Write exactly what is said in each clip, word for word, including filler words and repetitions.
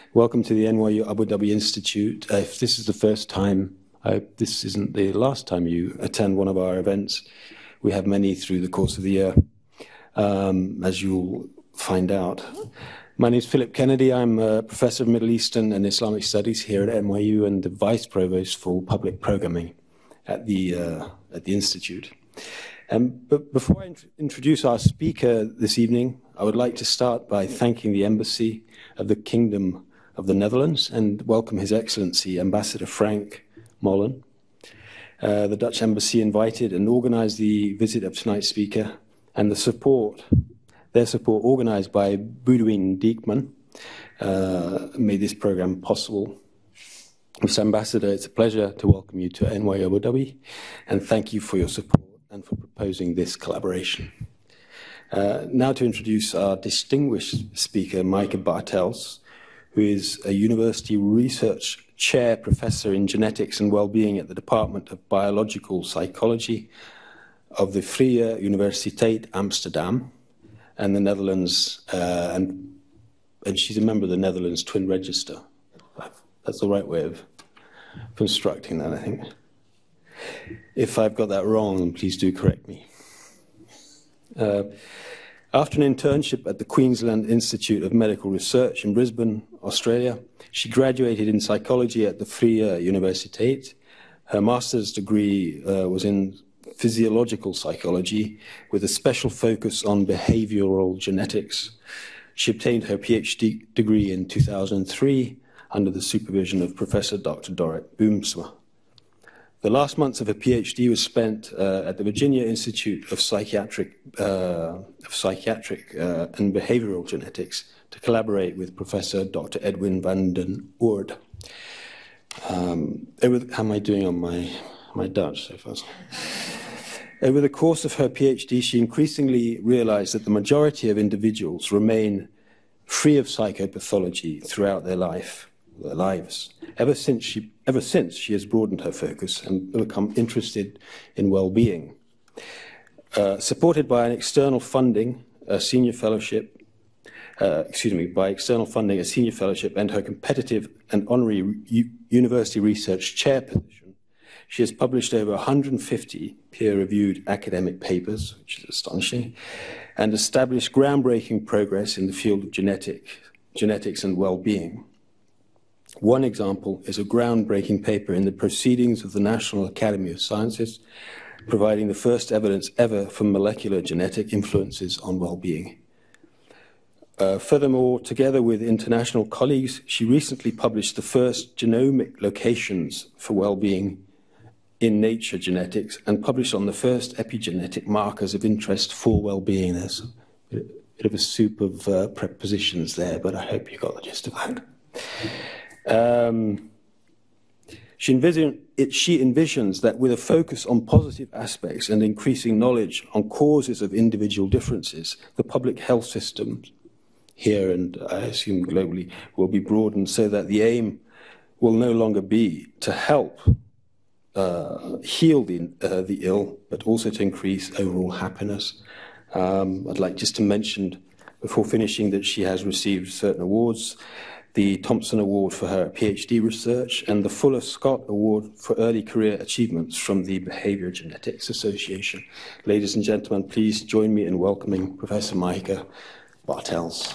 Welcome to the N Y U Abu Dhabi Institute. Uh, if this is the first time, I hope this isn't the last time you attend one of our events. We have many through the course of the year, um, as you'll find out. My name is Philip Kennedy. I'm a professor of Middle Eastern and Islamic Studies here at N Y U and the Vice Provost for Public Programming at the, uh, at the Institute. Um, but before I int introduce our speaker this evening, I would like to start by thanking the Embassy of the Kingdom of the Netherlands and welcome His Excellency Ambassador Frank Mollen. Uh, the Dutch Embassy invited and organized the visit of tonight's speaker, and the support, their support organized by Boudewijn Diekman, uh, made this program possible. Mister Ambassador, it's a pleasure to welcome you to N Y U Abu Dhabi, and thank you for your support and for proposing this collaboration. Uh, now to introduce our distinguished speaker, Maaike Bartels, who is a University Research Chair Professor in Genetics and Wellbeing at the Department of Biological Psychology of the Vrije Universiteit Amsterdam and the Netherlands, uh, and, and she's a member of the Netherlands Twin Register. That's the right way of constructing that, I think. If I've got that wrong, please do correct me. Uh, after an internship at the Queensland Institute of Medical Research in Brisbane, Australia, she graduated in psychology at the Vrije Universiteit. Her master's degree uh, was in physiological psychology with a special focus on behavioral genetics. She obtained her PhD degree in two thousand three under the supervision of Professor Doctor Dorrit Boomsma. The last months of her PhD was spent uh, at the Virginia Institute of Psychiatric, uh, of Psychiatric uh, and Behavioral Genetics to collaborate with Professor Doctor Edwin van den Oord. Um, over, how am I doing on my, my Dutch so far? Over the course of her PhD, she increasingly realized that the majority of individuals remain free of psychopathology throughout their life. Their lives. Ever since she, ever since she has broadened her focus and become interested in well-being. Uh, supported by an external funding, a senior fellowship, uh, excuse me, by external funding, a senior fellowship, and her competitive and honorary university research chair position, she has published over one hundred fifty peer-reviewed academic papers, which is astonishing, and established groundbreaking progress in the field of genetic, genetics and well-being. One example is a groundbreaking paper in the Proceedings of the National Academy of Sciences, providing the first evidence ever for molecular genetic influences on well-being. Uh, furthermore, together with international colleagues, she recently published the first genomic locations for well-being in Nature Genetics and published on the first epigenetic markers of interest for well-being. There's a bit of a soup of uh, prepositions there, but I hope you got the gist of that. Um, she, envision, it, she envisions that with a focus on positive aspects and increasing knowledge on causes of individual differences, the public health system here and I assume globally will be broadened so that the aim will no longer be to help uh, heal the, uh, the ill, but also to increase overall happiness. Um, I'd like just to mention before finishing that she has received certain awards. The Thompson Award for her PhD research and the Fuller Scott Award for Early Career Achievements from the Behavior Genetics Association. Ladies and gentlemen, please join me in welcoming Professor Maaike Bartels.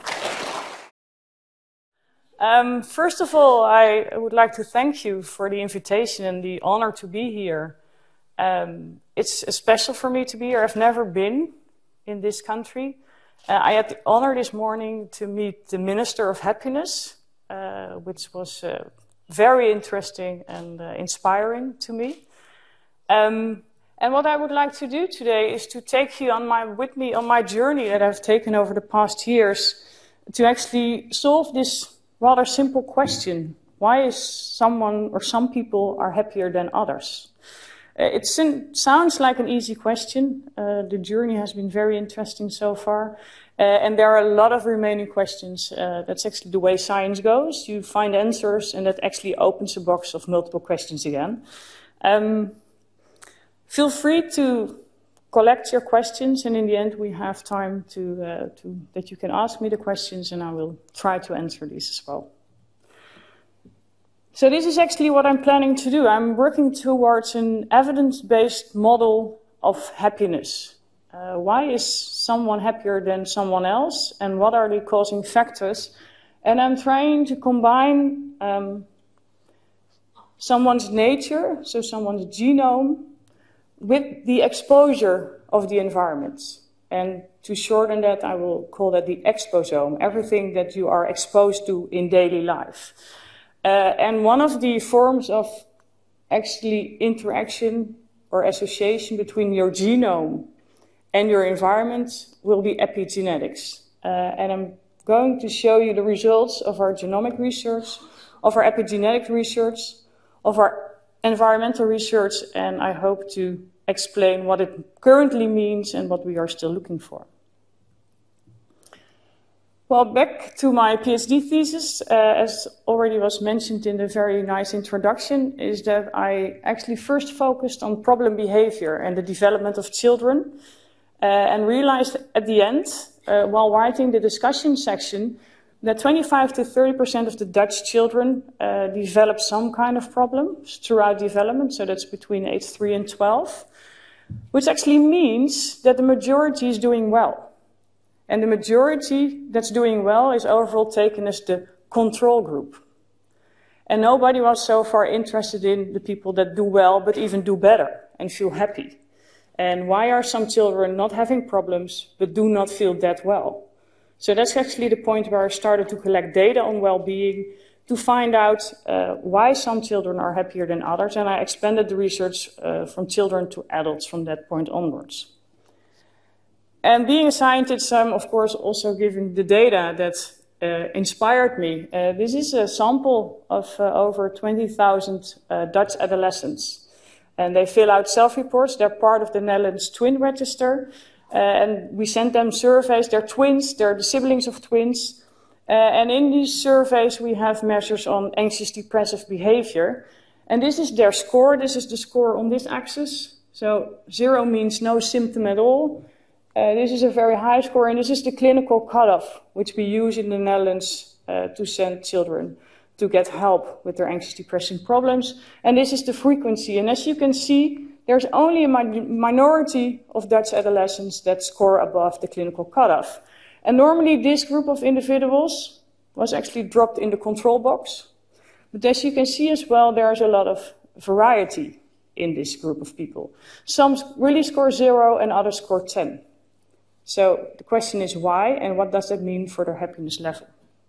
Um, first of all, I would like to thank you for the invitation and the honor to be here. Um, it's special for me to be here. I've never been in this country. Uh, I had the honor this morning to meet the Minister of Happiness, uh, which was uh, very interesting and uh, inspiring to me. Um, and what I would like to do today is to take you on my, with me on my journey that I've taken over the past years to actually solve this rather simple question. Why is someone or some people are happier than others? It sounds like an easy question. Uh, the journey has been very interesting so far. Uh, and there are a lot of remaining questions. Uh, that's actually the way science goes. You find answers and that actually opens a box of multiple questions again. Um, feel free to collect your questions, and in the end we have time to, uh, to that you can ask me the questions and I will try to answer these as well. So this is actually what I'm planning to do. I'm working towards an evidence-based model of happiness. Uh, why is someone happier than someone else, and what are the causing factors? And I'm trying to combine um, someone's nature, so someone's genome, with the exposure of the environment. And to shorten that, I will call that the exposome, everything that you are exposed to in daily life. Uh, and one of the forms of actually interaction or association between your genome and your environment will be epigenetics. Uh, and I'm going to show you the results of our genomic research, of our epigenetic research, of our environmental research, and I hope to explain what it currently means and what we are still looking for. Well, back to my PhD thesis, uh, as already was mentioned in the very nice introduction, is that I actually first focused on problem behavior and the development of children, uh, and realized at the end, uh, while writing the discussion section, that twenty-five to thirty percent of the Dutch children uh, develop some kind of problems throughout development, so that's between age three and twelve, which actually means that the majority is doing well. And the majority that's doing well is overall taken as the control group. And nobody was so far interested in the people that do well, but even do better and feel happy. And why are some children not having problems, but do not feel that well? So that's actually the point where I started to collect data on well-being to find out uh, why some children are happier than others. And I expanded the research uh, from children to adults from that point onwards. And being a scientist, I'm of course also giving the data that uh, inspired me. Uh, this is a sample of uh, over twenty thousand uh, Dutch adolescents. And they fill out self-reports. They're part of the Netherlands Twin Register. Uh, and we send them surveys. They're twins. They're the siblings of twins. Uh, and in these surveys, we have measures on anxious depressive behavior. And this is their score. This is the score on this axis. So zero means no symptom at all. Uh, this is a very high score, and this is the clinical cutoff, which we use in the Netherlands uh, to send children to get help with their anxious depression problems. And this is the frequency. And as you can see, there's only a mi minority of Dutch adolescents that score above the clinical cutoff. And normally this group of individuals was actually dropped in the control box. But as you can see as well, there's a lot of variety in this group of people. Some really score zero and others score ten. So the question is why, and what does that mean for their happiness level?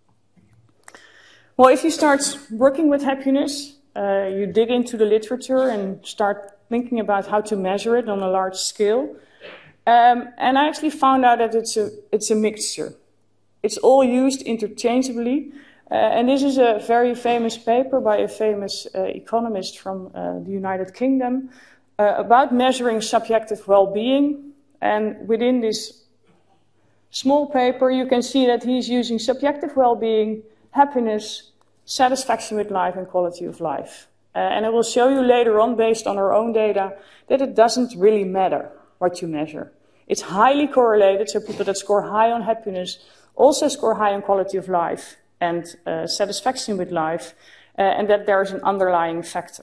Well, if you start working with happiness, uh, you dig into the literature and start thinking about how to measure it on a large scale. Um, and I actually found out that it's a, it's a mixture. It's all used interchangeably. Uh, and this is a very famous paper by a famous uh, economist from uh, the United Kingdom uh, about measuring subjective well-being. And within this small paper, you can see that he's using subjective well-being, happiness, satisfaction with life, and quality of life. Uh, and I will show you later on, based on our own data, that it doesn't really matter what you measure. It's highly correlated, so people that score high on happiness also score high on quality of life and uh, satisfaction with life, uh, and that there is an underlying factor.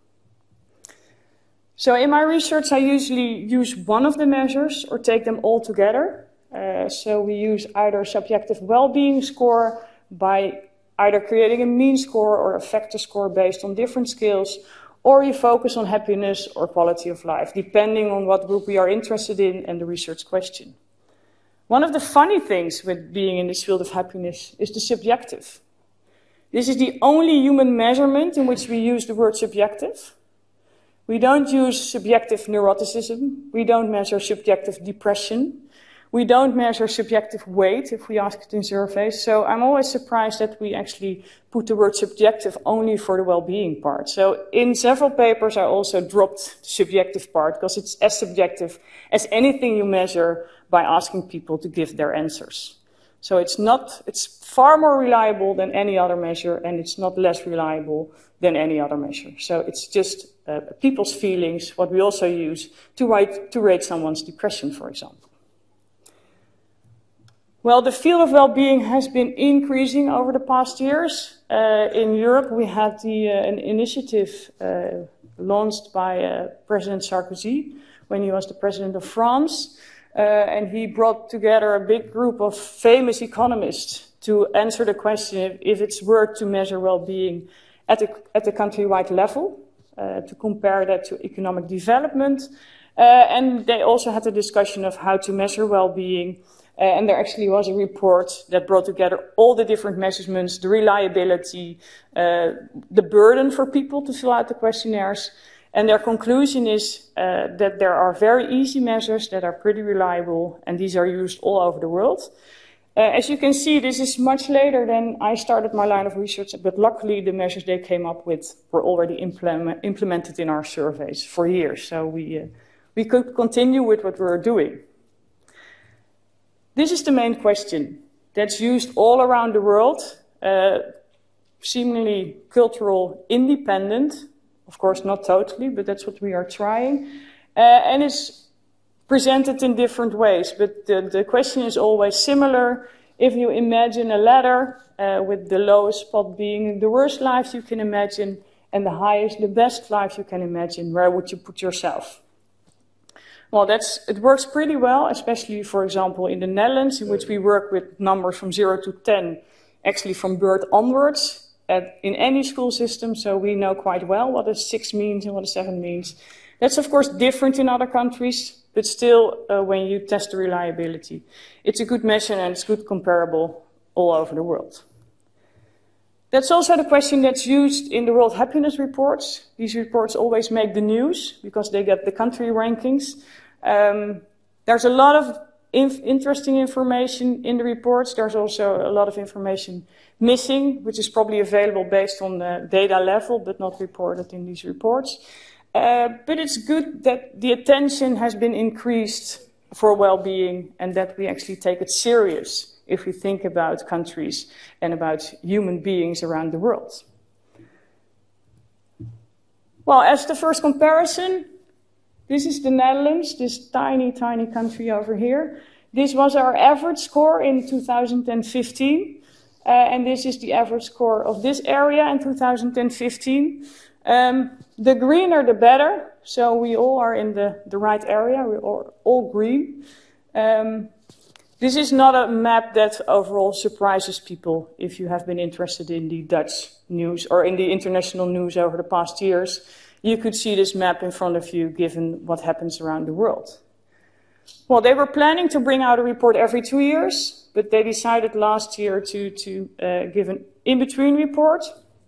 So in my research, I usually use one of the measures or take them all together. Uh, so we use either subjective well-being score by either creating a mean score or a factor score based on different scales, or you focus on happiness or quality of life, depending on what group we are interested in and the research question. One of the funny things with being in this field of happiness is the subjective. This is the only human measurement in which we use the word subjective. We don't use subjective neuroticism. We don't measure subjective depression. We don't measure subjective weight if we ask it in surveys. So I'm always surprised that we actually put the word subjective only for the well-being part. So in several papers, I also dropped the subjective part because it's as subjective as anything you measure by asking people to give their answers. So it's not, it's far more reliable than any other measure, and it's not less reliable than any other measure. So it's just uh, people's feelings, what we also use to, write, to rate someone's depression, for example. Well, the field of well-being has been increasing over the past years. Uh, in Europe, we had the, uh, an initiative uh, launched by uh, President Sarkozy when he was the president of France. Uh, and he brought together a big group of famous economists to answer the question if, if it's worth to measure well-being at the, at the country-wide level, uh, to compare that to economic development. Uh, and they also had a discussion of how to measure well-being. Uh, and there actually was a report that brought together all the different measurements, the reliability, uh, the burden for people to fill out the questionnaires. And their conclusion is uh, that there are very easy measures that are pretty reliable, and these are used all over the world. Uh, as you can see, this is much later than I started my line of research, but luckily the measures they came up with were already implement, implemented in our surveys for years. So we, uh, we could continue with what we were doing. This is the main question that's used all around the world, uh, seemingly cultural independent. Of course, not totally, but that's what we are trying. Uh, and it's presented in different ways, but the, the question is always similar. If you imagine a ladder uh, with the lowest spot being the worst life you can imagine and the highest, the best life you can imagine, where would you put yourself? Well, that's, it works pretty well, especially, for example, in the Netherlands, in which we work with numbers from zero to ten, actually from birth onwards. At, in any school system, so we know quite well what a six means and what a seven means. That's of course different in other countries, but still uh, when you test the reliability, it's a good measure and it's good comparable all over the world. That's also the question that's used in the World Happiness Reports. These reports always make the news because they get the country rankings. Um, there's a lot of inf interesting information in the reports. There's also a lot of information missing, which is probably available based on the data level, but not reported in these reports. Uh, but it's good that the attention has been increased for well-being and that we actually take it serious if we think about countries and about human beings around the world. Well, as the first comparison, this is the Netherlands, this tiny, tiny country over here. This was our average score in two thousand fifteen. Uh, and this is the average score of this area in two thousand fifteen. Um, the greener the better, so we all are in the, the right area, we're all, all green. Um, this is not a map that overall surprises people if you have been interested in the Dutch news or in the international news over the past years. You could see this map in front of you given what happens around the world. Well, they were planning to bring out a report every two years, but they decided last year to, to uh, give an in-between report.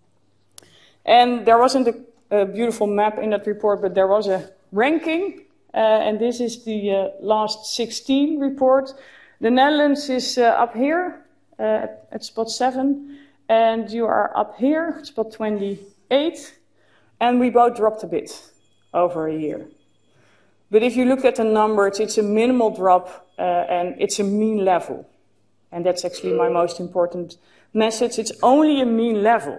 And there wasn't a, a beautiful map in that report, but there was a ranking. Uh, and this is the uh, last sixteen report. The Netherlands is uh, up here uh, at, at spot seven, and you are up here, spot twenty-eight. And we both dropped a bit over a year. But if you look at the numbers, it's a minimal drop uh, and it's a mean level. And that's actually my most important message. It's only a mean level.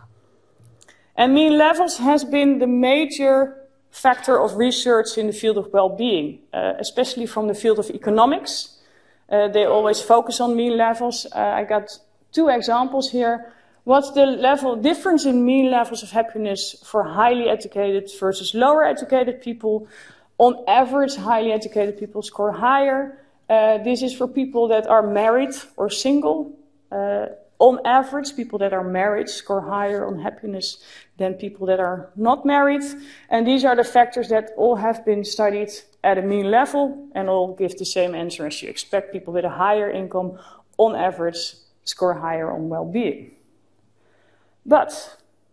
And mean levels has been the major factor of research in the field of well-being, uh, especially from the field of economics. Uh, they always focus on mean levels. Uh, I got two examples here. What's the level difference in mean levels of happiness for highly educated versus lower educated people? On average, highly educated people score higher. Uh, this is for people that are married or single. Uh, on average, people that are married score higher on happiness than people that are not married. And these are the factors that all have been studied at a mean level and all give the same answer as you expect. People with a higher income, on average, score higher on well-being. But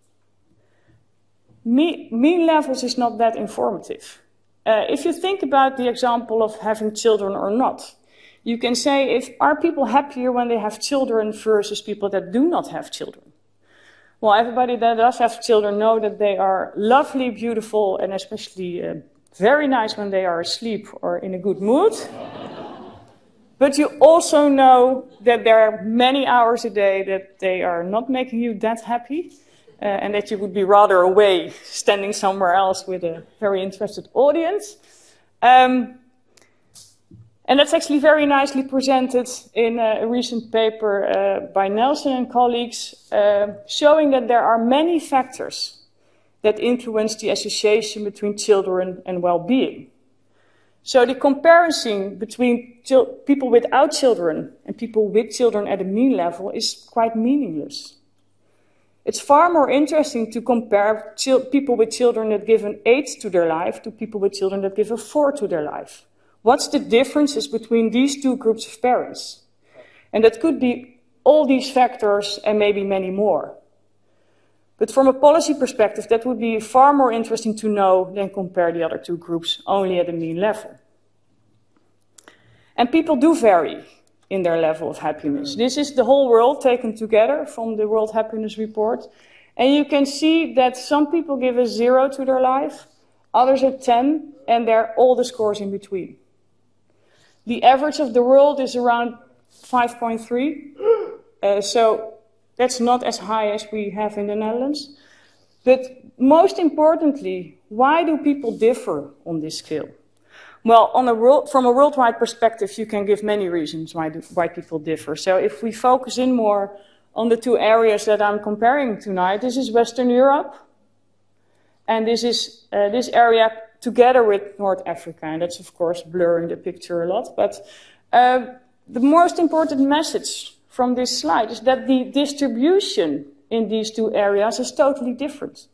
mean, mean levels is not that informative. Uh, if you think about the example of having children or not, you can say, if are people happier when they have children versus people that do not have children? Well, everybody that does have children know that they are lovely, beautiful, and especially uh, very nice when they are asleep or in a good mood. But you also know that there are many hours a day that they are not making you that happy. Uh, and that you would be rather away, standing somewhere else with a very interested audience. Um, And that's actually very nicely presented in a recent paper uh, by Nelson and colleagues, uh, showing that there are many factors that influence the association between children and well-being. So the comparison between people without children and people with children at a mean level is quite meaningless. It's far more interesting to compare people with children that give an eight to their life to people with children that give a four to their life. What's the differences between these two groups of parents? And that could be all these factors and maybe many more. But from a policy perspective, that would be far more interesting to know than compare the other two groups only at a mean level. And people do vary in their level of happiness. This is the whole world taken together from the World Happiness Report. And you can see that some people give a zero to their life, others a ten, and they're all the scores in between. The average of the world is around five point three, uh, so that's not as high as we have in the Netherlands. But most importantly, why do people differ on this scale? Well, on a world, from a worldwide perspective, you can give many reasons why, do, why people differ. So if we focus in more on the two areas that I'm comparing tonight, this is Western Europe, and this is uh, this area together with North Africa, and that's of course blurring the picture a lot. But uh, the most important message from this slide is that the distribution in these two areas is totally different.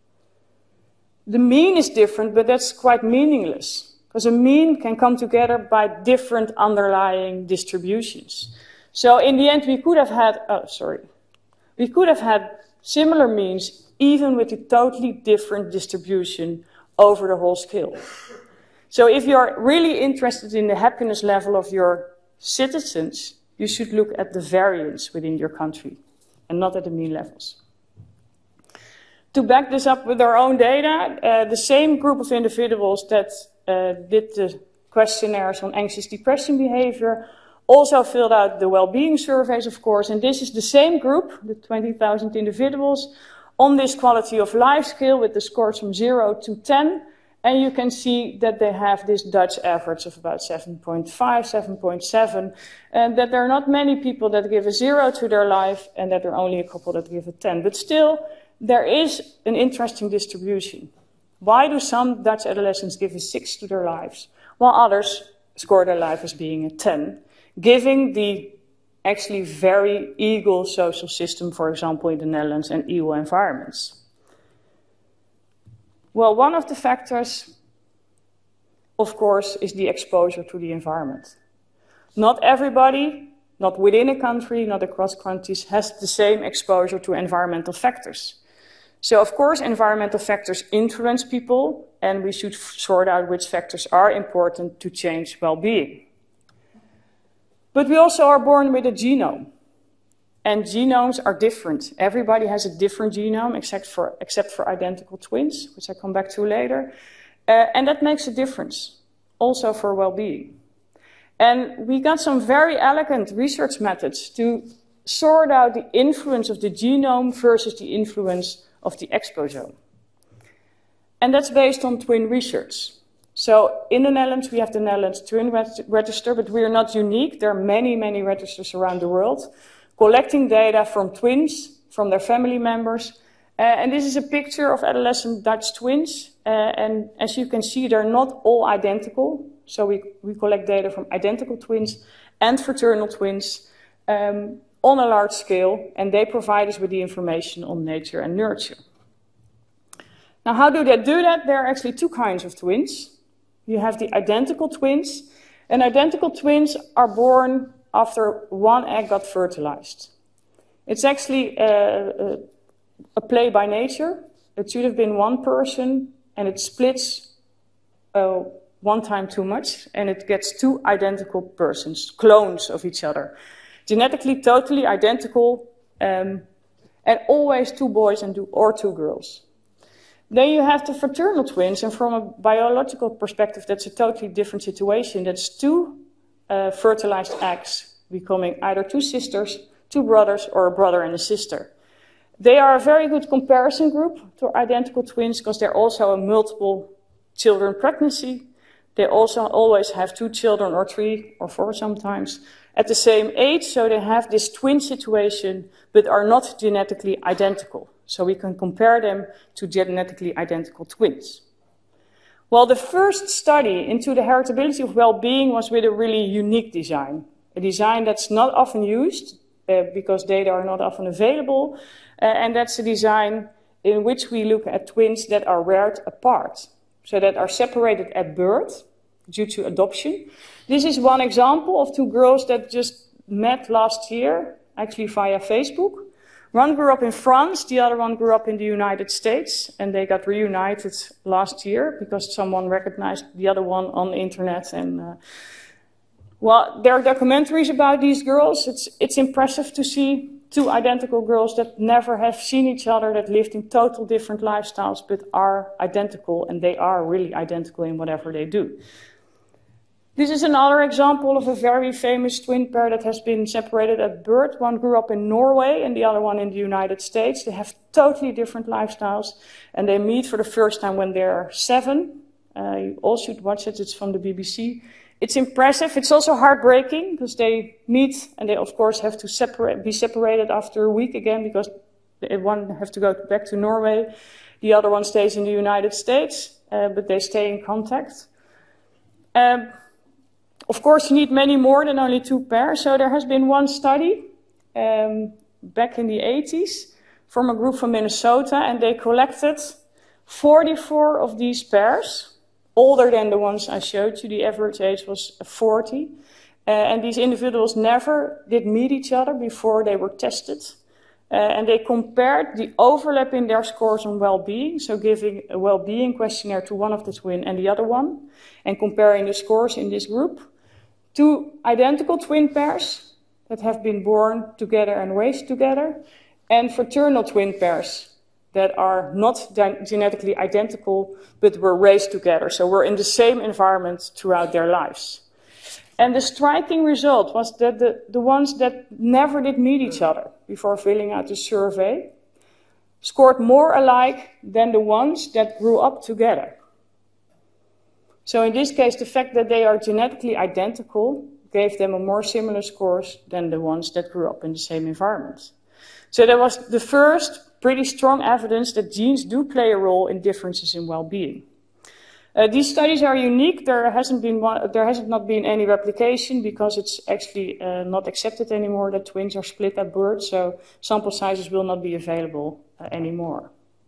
The mean is different, but that's quite meaningless, because a mean can come together by different underlying distributions. So in the end, we could have had, oh, sorry, we could have had similar means even with a totally different distribution over the whole scale. So if you're really interested in the happiness level of your citizens, you should look at the variance within your country and not at the mean levels. To back this up with our own data, uh, the same group of individuals that uh, did the questionnaires on anxious depression behavior also filled out the well-being surveys, of course, and this is the same group, the twenty thousand individuals, on this quality of life scale with the scores from zero to ten, and you can see that they have this Dutch average of about seven point five, seven point seven, and that there are not many people that give a zero to their life, and that there are only a couple that give a ten. But still, there is an interesting distribution. Why do some Dutch adolescents give a six to their lives, while others score their life as being a ten, giving the actually very equal social system, for example, in the Netherlands, and equal environments? Well, one of the factors, of course, is the exposure to the environment. Not everybody, not within a country, not across countries, has the same exposure to environmental factors. So, of course, environmental factors influence people, and we should sort out which factors are important to change well-being. But we also are born with a genome, and genomes are different. Everybody has a different genome except for, except for identical twins, which I come back to later. Uh, and that makes a difference, also for well-being. And we got some very elegant research methods to sort out the influence of the genome versus the influence of the exposome. And that's based on twin research. So in the Netherlands, we have the Netherlands Twin Register, but we are not unique. There are many, many registers around the world collecting data from twins, from their family members. Uh, and this is a picture of adolescent Dutch twins. Uh, and as you can see, they're not all identical. So we, we collect data from identical twins and fraternal twins um, on a large scale. And they provide us with the information on nature and nurture. Now, how do they do that? There are actually two kinds of twins. You have the identical twins, and identical twins are born after one egg got fertilized. It's actually a, a, a play by nature. It should have been one person, and it splits uh, one time too much, and it gets two identical persons, clones of each other. Genetically totally identical, um, and always two boys and two, or two girls. Then you have the fraternal twins, and from a biological perspective, that's a totally different situation. That's two uh, fertilized eggs becoming either two sisters, two brothers, or a brother and a sister. They are a very good comparison group to identical twins because they're also a multiple children pregnancy, They also always have two children, or three, or four sometimes, at the same age, so they have this twin situation, but are not genetically identical. So we can compare them to genetically identical twins. Well, the first study into the heritability of well-being was with a really unique design. A design that's not often used, uh, because data are not often available, uh, and that's a design in which we look at twins that are reared apart, so that are separated at birth due to adoption. This is one example of two girls that just met last year, actually via Facebook. One grew up in France, the other one grew up in the United States, and they got reunited last year because someone recognized the other one on the internet. And uh, well, there are documentaries about these girls. It's, it's impressive to see two identical girls that never have seen each other, that lived in total different lifestyles, but are identical, and they are really identical in whatever they do. This is another example of a very famous twin pair that has been separated at birth. One grew up in Norway and the other one in the United States. They have totally different lifestyles, and they meet for the first time when they're seven. Uh, you all should watch it. It's from the B B C. It's impressive. It's also heartbreaking because they meet and they, of course, have to separate, be separated after a week again because one has to go back to Norway. The other one stays in the United States, uh, but they stay in contact. Um, Of course, you need many more than only two pairs. So there has been one study um, back in the eighties from a group from Minnesota, and they collected forty-four of these pairs, older than the ones I showed you. The average age was forty. Uh, and these individuals never did meet each other before they were tested. Uh, and they compared the overlap in their scores on well-being, so giving a well-being questionnaire to one of the twin and the other one, and comparing the scores in this group. Two identical twin pairs that have been born together and raised together, and fraternal twin pairs that are not genetically identical but were raised together, so were in the same environment throughout their lives. And the striking result was that the, the ones that never did meet each other before filling out the survey scored more alike than the ones that grew up together. So in this case, the fact that they are genetically identical gave them a more similar scores than the ones that grew up in the same environment. So there was the first pretty strong evidence that genes do play a role in differences in well-being. Uh, these studies are unique. There hasn't been one, there hasn't not been any replication because it's actually uh, not accepted anymore that twins are split at birth, so sample sizes will not be available uh, anymore.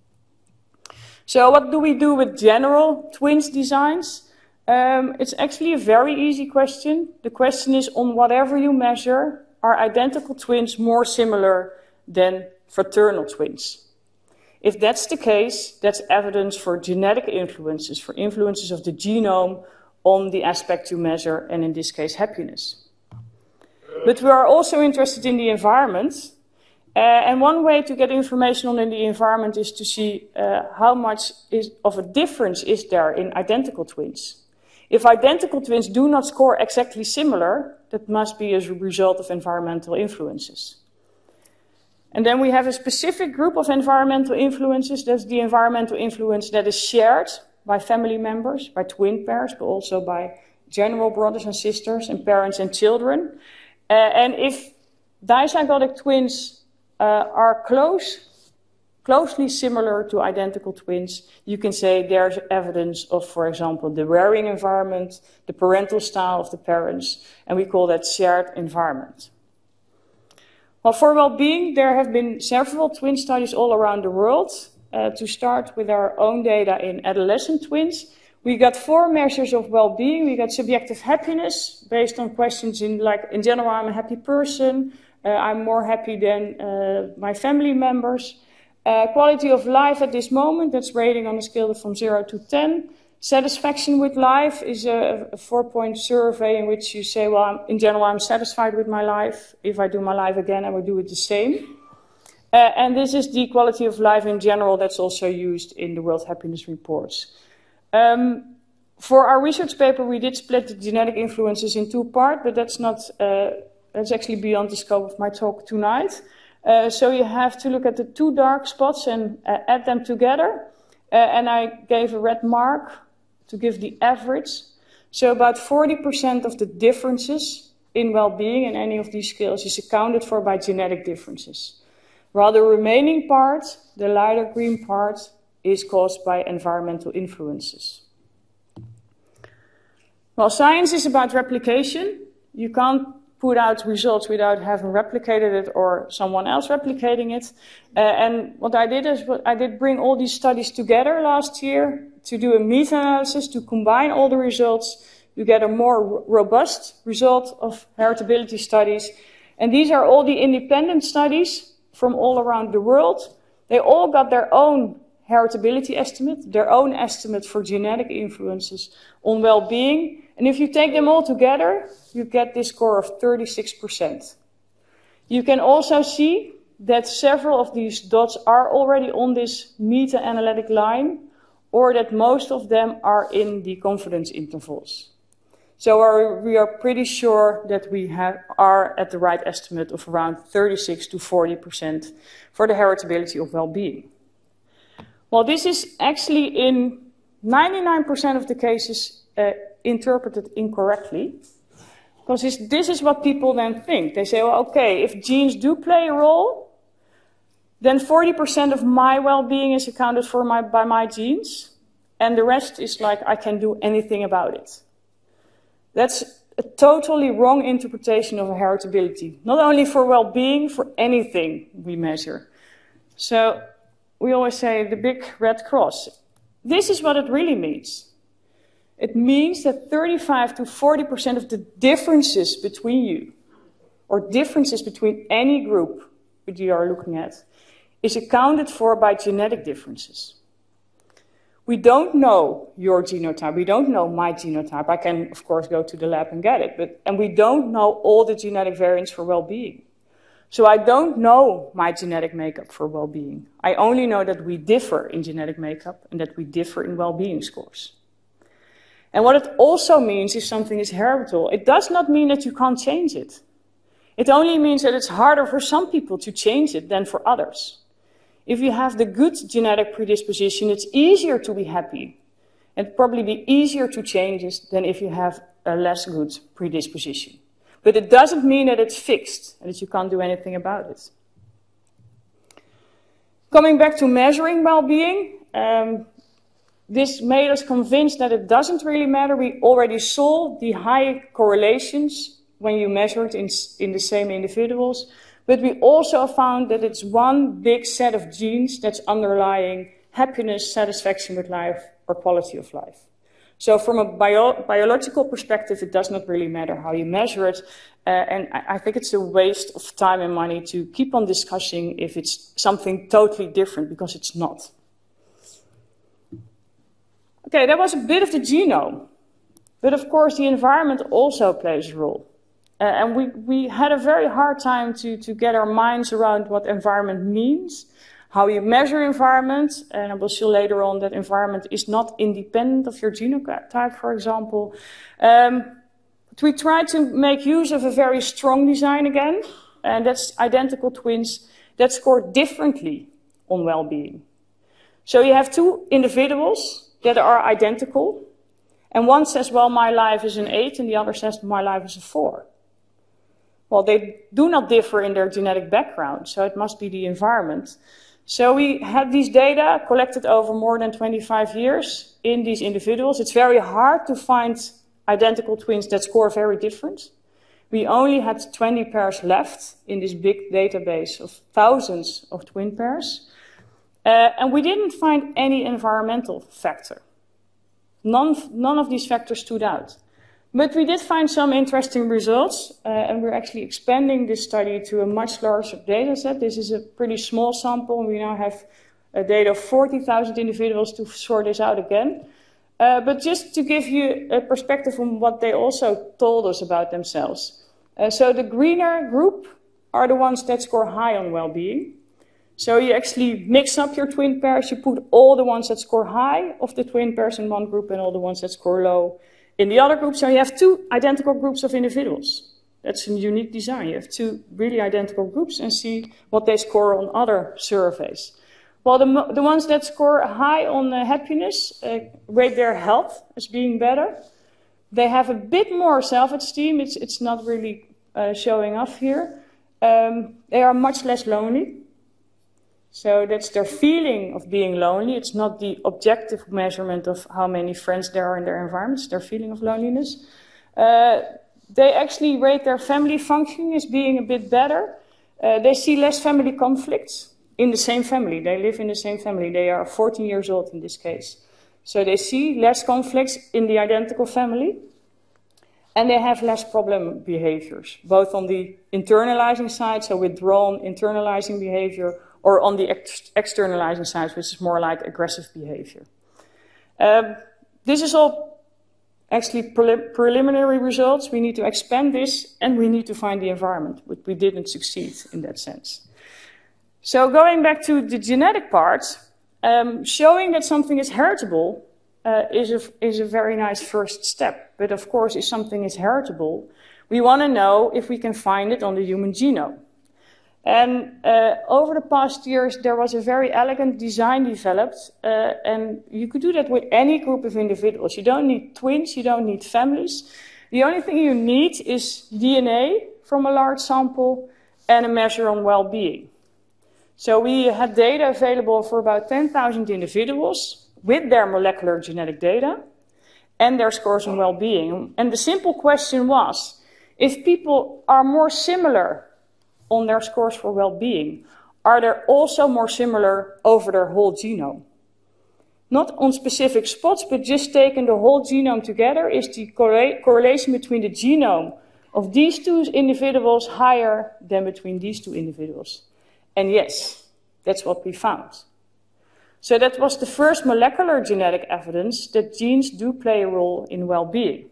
So what do we do with general twins designs? Um, it's actually a very easy question. The question is, on whatever you measure, are identical twins more similar than fraternal twins? If that's the case, that's evidence for genetic influences, for influences of the genome on the aspect you measure, and in this case, happiness. But we are also interested in the environment. Uh, and one way to get information on in the environment is to see uh, how much is, of a difference is there in identical twins. If identical twins do not score exactly similar, that must be as a result of environmental influences. And then we have a specific group of environmental influences. That's the environmental influence that is shared by family members, by twin pairs, but also by general brothers and sisters and parents and children. Uh, and if dizygotic twins uh, are close, closely similar to identical twins, you can say there's evidence of, for example, the rearing environment, the parental style of the parents, and we call that shared environment. Well, for well-being, there have been several twin studies all around the world. Uh, to start with our own data in adolescent twins, we got four measures of well-being. We got subjective happiness based on questions in, like, in general, I'm a happy person, uh, I'm more happy than uh, my family members. Uh, quality of life at this moment, that's rating on a scale from zero to ten. Satisfaction with life is a, a four-point survey in which you say, well, I'm, in general, I'm satisfied with my life. If I do my life again, I would do it the same. Uh, and this is the quality of life in general that's also used in the World Happiness Reports. Um, for our research paper, we did split the genetic influences in two parts, but that's not, uh, that's actually beyond the scope of my talk tonight. Uh, so you have to look at the two dark spots and uh, add them together. Uh, and I gave a red mark to give the average. So about forty percent of the differences in well-being in any of these scales is accounted for by genetic differences. While the remaining part, the lighter green part, is caused by environmental influences. Well, science is about replication. You can't put out results without having replicated it or someone else replicating it. Uh, and what I did is what I did bring all these studies together last year to do a meta-analysis, to combine all the results. You get a more robust result of heritability studies. And these are all the independent studies from all around the world. They all got their own heritability estimate, their own estimate for genetic influences on well-being. And if you take them all together, you get this score of thirty-six percent. You can also see that several of these dots are already on this meta-analytic line, or that most of them are in the confidence intervals. So our, we are pretty sure that we have, are at the right estimate of around thirty-six to forty percent for the heritability of well-being. Well, this is actually in ninety-nine percent of the cases uh, interpreted incorrectly, because this, this is what people then think. They say, well, okay, if genes do play a role, then forty percent of my well-being is accounted for my, by my genes, and the rest is like I can do anything about it. That's a totally wrong interpretation of heritability, not only for well-being, for anything we measure. So we always say the big red cross. This is what it really means. It means that thirty-five to forty percent of the differences between you, or differences between any group that you are looking at, is accounted for by genetic differences. We don't know your genotype, we don't know my genotype. I can, of course, go to the lab and get it, but, and we don't know all the genetic variants for well-being. So I don't know my genetic makeup for well-being. I only know that we differ in genetic makeup and that we differ in well-being scores. And what it also means if something is heritable, it does not mean that you can't change it. It only means that it's harder for some people to change it than for others. If you have the good genetic predisposition, it's easier to be happy. And probably be easier to change it than if you have a less good predisposition. But it doesn't mean that it's fixed and that you can't do anything about it. Coming back to measuring well-being, um, this made us convinced that it doesn't really matter. We already saw the high correlations when you measured in, in the same individuals. But we also found that it's one big set of genes that's underlying happiness, satisfaction with life, or quality of life. So from a bio biological perspective, it does not really matter how you measure it. Uh, and I, I think it's a waste of time and money to keep on discussing if it's something totally different, because it's not. Okay, that was a bit of the genome. But of course, the environment also plays a role. Uh, and we, we had a very hard time to, to get our minds around what environment means, how you measure environment, and I will show later on that environment is not independent of your genotype, for example. Um, but we tried to make use of a very strong design again, and that's identical twins that score differently on well-being. So you have two individuals that are identical, and one says, well, my life is an eight, and the other says, my life is a four. Well, they do not differ in their genetic background, so it must be the environment. So we had these data collected over more than twenty-five years in these individuals. It's very hard to find identical twins that score very different. We only had twenty pairs left in this big database of thousands of twin pairs. Uh, and we didn't find any environmental factor. None, none of these factors stood out. But we did find some interesting results, uh, and we're actually expanding this study to a much larger data set. This is a pretty small sample, and we now have a data of forty thousand individuals to sort this out again. Uh, but just to give you a perspective on what they also told us about themselves. Uh, so the greener group are the ones that score high on well-being. So you actually mix up your twin pairs, you put all the ones that score high of the twin pairs in one group and all the ones that score low in the other group. So you have two identical groups of individuals. That's a unique design. You have two really identical groups and see what they score on other surveys. Well, the, the ones that score high on uh, happiness uh, rate their health as being better. they have a bit more self-esteem. It's, it's not really uh, showing off here. Um, they are much less lonely. So that's their feeling of being lonely. It's not the objective measurement of how many friends there are in their environment. It's their feeling of loneliness. Uh, they actually rate their family functioning as being a bit better. Uh, they see less family conflicts in the same family. They live in the same family. They are fourteen years old in this case. So they see less conflicts in the identical family. And they have less problem behaviors, both on the internalizing side, so withdrawn internalizing behavior, or on the ex externalizing side, which is more like aggressive behavior. Um, this is all actually pre preliminary results. We need to expand this, and we need to find the environment, but we didn't succeed in that sense. So going back to the genetic part, um, showing that something is heritable uh, is, a, is a very nice first step. But of course, if something is heritable, we want to know if we can find it on the human genome. And uh, over the past years, there was a very elegant design developed, uh, and you could do that with any group of individuals. You don't need twins, you don't need families. The only thing you need is D N A from a large sample and a measure on well-being. So we had data available for about ten thousand individuals with their molecular genetic data and their scores on well-being. And the simple question was, if people are more similar on their scores for well-being, are they also more similar over their whole genome? Not on specific spots, but just taking the whole genome together, is the correla- correlation between the genome of these two individuals higher than between these two individuals? And yes, that's what we found. So that was the first molecular genetic evidence that genes do play a role in well-being.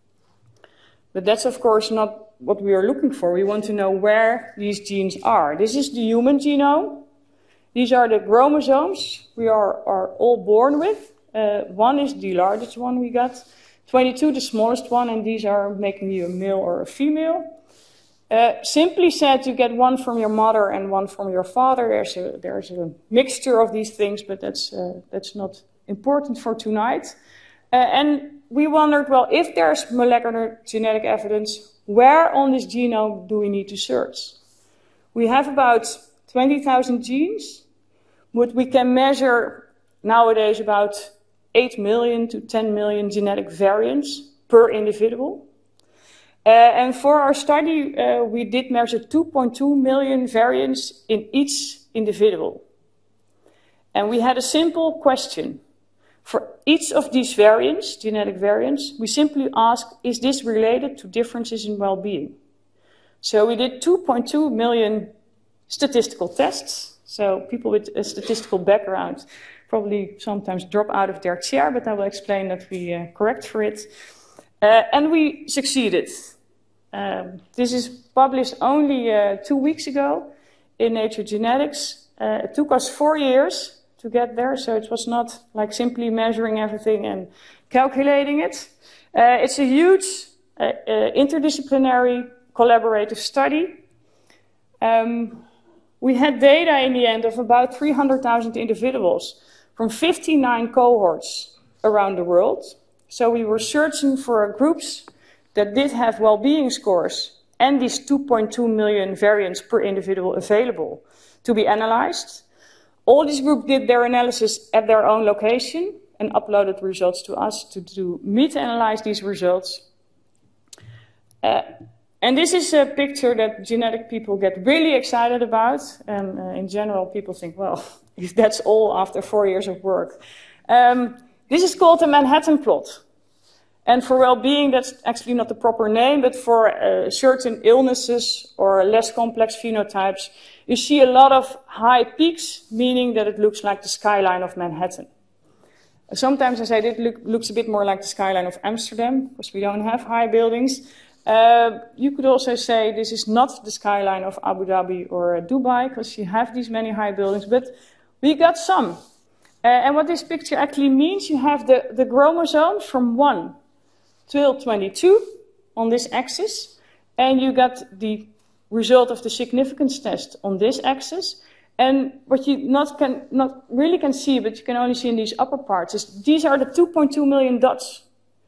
But that's of course not what we are looking for. We want to know where these genes are. This is the human genome. These are the chromosomes we are, are all born with. Uh, one is the largest one we got, twenty-two the smallest one, and these are making you a male or a female. Uh, simply said, you get one from your mother and one from your father. There's a, there's a mixture of these things, but that's, uh, that's not important for tonight. Uh, and we wondered, well, if there's molecular genetic evidence, where on this genome do we need to search? We have about twenty thousand genes, but we can measure nowadays about eight million to ten million genetic variants per individual. Uh, and for our study, uh, we did measure two point two million variants in each individual. And we had a simple question. For each of these variants, genetic variants, we simply ask, is this related to differences in well-being? So we did two point two million statistical tests. So people with a statistical background probably sometimes drop out of their chair, but I will explain that we uh, correct for it. Uh, and we succeeded. Um, this is published only uh, two weeks ago in Nature Genetics. Uh, it took us four years to get there, so it was not like simply measuring everything and calculating it. Uh, it's a huge uh, uh, interdisciplinary collaborative study. Um, we had data in the end of about three hundred thousand individuals from fifty-nine cohorts around the world. So we were searching for groups that did have well-being scores and these two point two million variants per individual available to be analyzed. All these groups did their analysis at their own location and uploaded results to us to do meta-analyze these results. Uh, and this is a picture that genetic people get really excited about. And uh, in general, people think, well, if that's all after four years of work. Um, this is called the Manhattan plot. And for well-being, that's actually not the proper name, but for uh, certain illnesses or less complex phenotypes, you see a lot of high peaks, meaning that it looks like the skyline of Manhattan. Sometimes I say it look, looks a bit more like the skyline of Amsterdam, because we don't have high buildings. Uh, you could also say this is not the skyline of Abu Dhabi or uh, Dubai, because you have these many high buildings, but we got some. Uh, and what this picture actually means, you have the, the chromosomes from one till twenty-two on this axis, and you got the result of the significance test on this axis. And what you not can not really can see, but you can only see in these upper parts, is these are the two point two million dots.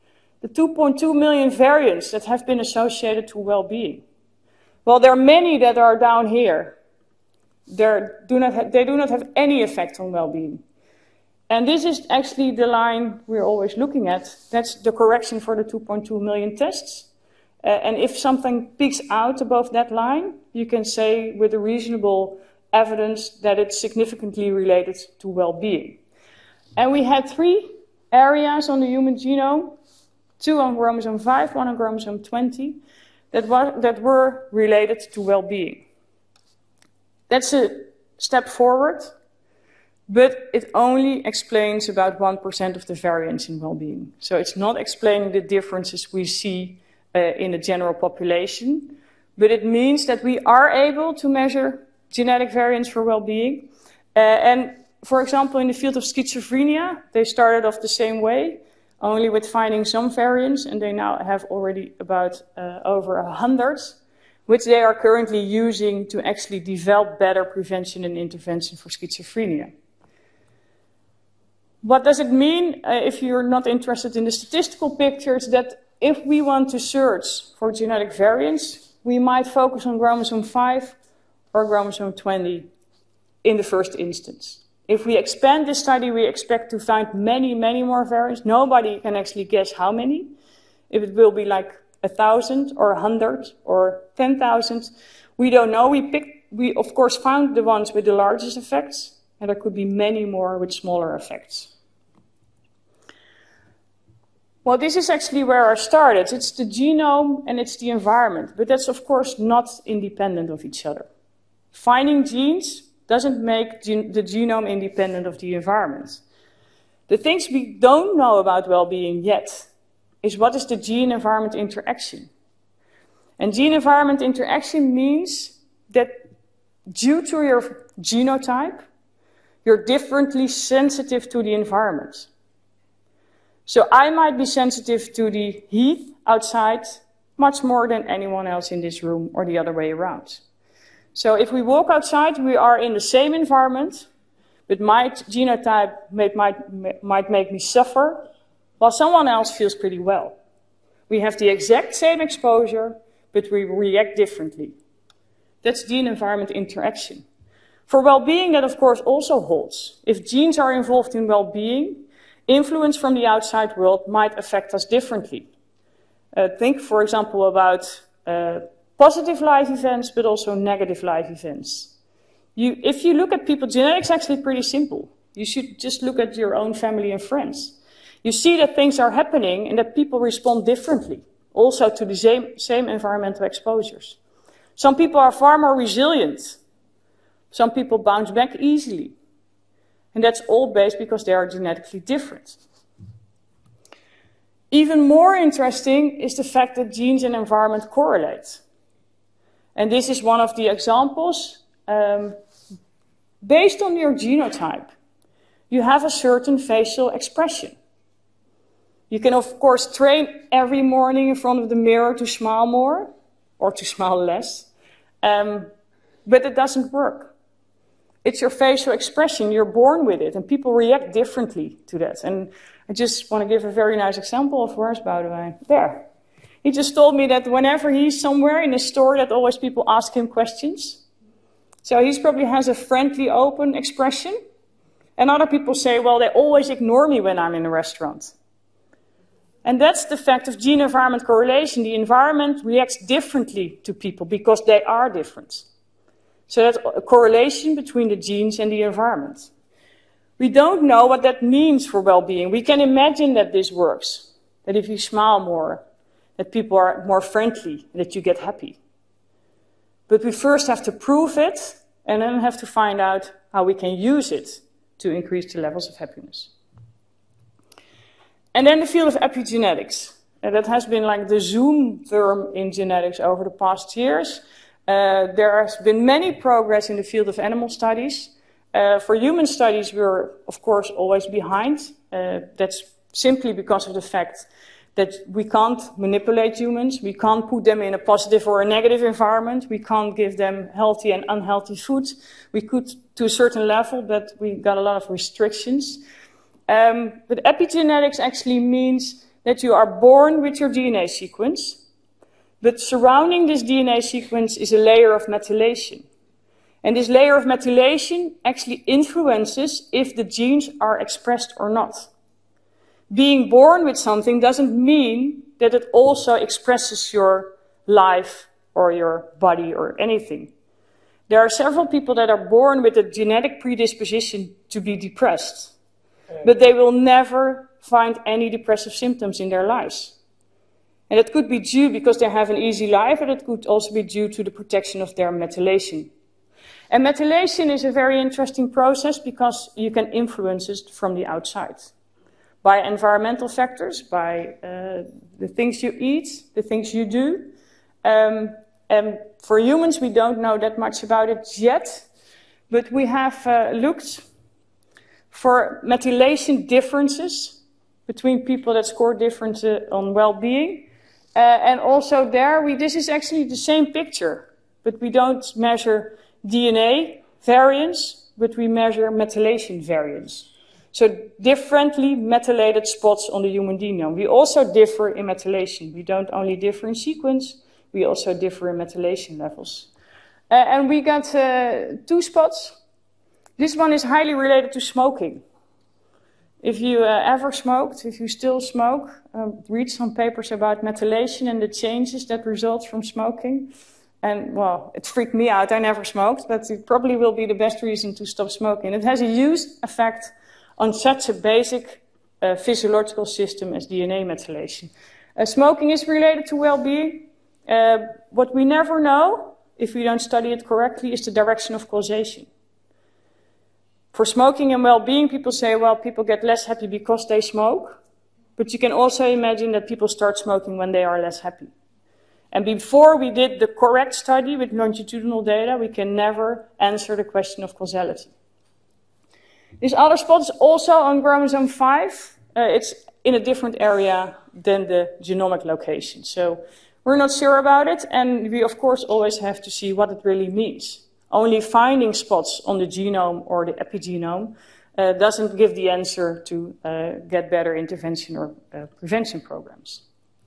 the two point two million variants that have been associated to well-being. Well, there are many that are down here. Do not they do not have any effect on well-being. And this is actually the line we're always looking at. That's the correction for the two point two million tests. Uh, and if something peaks out above that line, you can say with a reasonable evidence that it's significantly related to well-being. And we had three areas on the human genome, two on chromosome five, one on chromosome twenty, that, was, that were related to well-being. That's a step forward, but it only explains about one percent of the variance in well-being. So it's not explaining the differences we see uh, in the general population, but it means that we are able to measure genetic variance for well-being. Uh, and for example, in the field of schizophrenia, they started off the same way, only with finding some variance, and they now have already about uh, over a hundred, which they are currently using to actually develop better prevention and intervention for schizophrenia. What does it mean uh, if you're not interested in the statistical pictures? That if we want to search for genetic variance, we might focus on chromosome five or chromosome twenty in the first instance. If we expand this study, we expect to find many, many more variants. Nobody can actually guess how many. If it will be like a thousand or a hundred or ten thousand, we don't know. We picked, we of course found the ones with the largest effects, and there could be many more with smaller effects. Well, this is actually where I started. It's the genome and it's the environment, but that's of course not independent of each other. Finding genes doesn't make gen the genome independent of the environment. The things we don't know about well-being yet is what is the gene-environment interaction. And gene-environment interaction means that due to your genotype, you're differently sensitive to the environment. So I might be sensitive to the heat outside much more than anyone else in this room, or the other way around. So if we walk outside, we are in the same environment, but my genotype might, might, might make me suffer, while someone else feels pretty well. We have the exact same exposure, but we react differently. That's gene-environment interaction. For well-being, that of course also holds. If genes are involved in well-being, influence from the outside world might affect us differently. Uh, think, for example, about uh, positive life events, but also negative life events. You, if you look at people, genetics is actually pretty simple. You should just look at your own family and friends. You see that things are happening and that people respond differently, also to the same, same environmental exposures. Some people are far more resilient. Some people bounce back easily. And that's all based because they are genetically different. Even more interesting is the fact that genes and environment correlate. And this is one of the examples. Um, based on your genotype, you have a certain facial expression. You can, of course, train every morning in front of the mirror to smile more or to smile less, um, but it doesn't work. It's your facial expression, you're born with it, and people react differently to that. And I just want to give a very nice example of Horace, by the way. There. He just told me that whenever he's somewhere in a store, that always people ask him questions. So he probably has a friendly, open expression. And other people say, well, they always ignore me when I'm in a restaurant. And that's the fact of gene-environment correlation. The environment reacts differently to people because they are different. So that's a correlation between the genes and the environment. We don't know what that means for well-being. We can imagine that this works, that if you smile more, that people are more friendly, and that you get happy. But we first have to prove it, and then have to find out how we can use it to increase the levels of happiness. And then the field of epigenetics. And that has been like the Zoom term in genetics over the past years. Uh, there has been many progress in the field of animal studies. Uh, for human studies, we're, of course, always behind. Uh, that's simply because of the fact that we can't manipulate humans. We can't put them in a positive or a negative environment. We can't give them healthy and unhealthy food. We could to a certain level, but we got a lot of restrictions. Um, but epigenetics actually means that you are born with your D N A sequence, but surrounding this D N A sequence is a layer of methylation. And this layer of methylation actually influences if the genes are expressed or not. Being born with something doesn't mean that it also expresses your life or your body or anything. There are several people that are born with a genetic predisposition to be depressed, but they will never find any depressive symptoms in their lives. And it could be due because they have an easy life, but it could also be due to the protection of their methylation. And methylation is a very interesting process because you can influence it from the outside. By environmental factors, by uh, the things you eat, the things you do. Um, and for humans, we don't know that much about it yet, but we have uh, looked for methylation differences between people that score different uh, on well-being. Uh, and also there, we, this is actually the same picture, but we don't measure D N A variance, but we measure methylation variance. So differently methylated spots on the human genome. We also differ in methylation. We don't only differ in sequence, we also differ in methylation levels. Uh, and we got uh, two spots. This one is highly related to smoking. If you uh, ever smoked, if you still smoke, um, read some papers about methylation and the changes that result from smoking. And, well, it freaked me out. I never smoked, but it probably will be the best reason to stop smoking. It has a huge effect on such a basic uh, physiological system as D N A methylation. Uh, smoking is related to well-being. Uh, what we never know, if we don't study it correctly, is the direction of causation. For smoking and well-being, people say, well, people get less happy because they smoke. But you can also imagine that people start smoking when they are less happy. And before we did the correct study with longitudinal data, we can never answer the question of causality. This other spot is also on chromosome five. Uh, it's in a different area than the genomic location. So we're not sure about it, and we of course always have to see what it really means. Only finding spots on the genome or the epigenome uh, doesn't give the answer to uh, get better intervention or uh, prevention programs.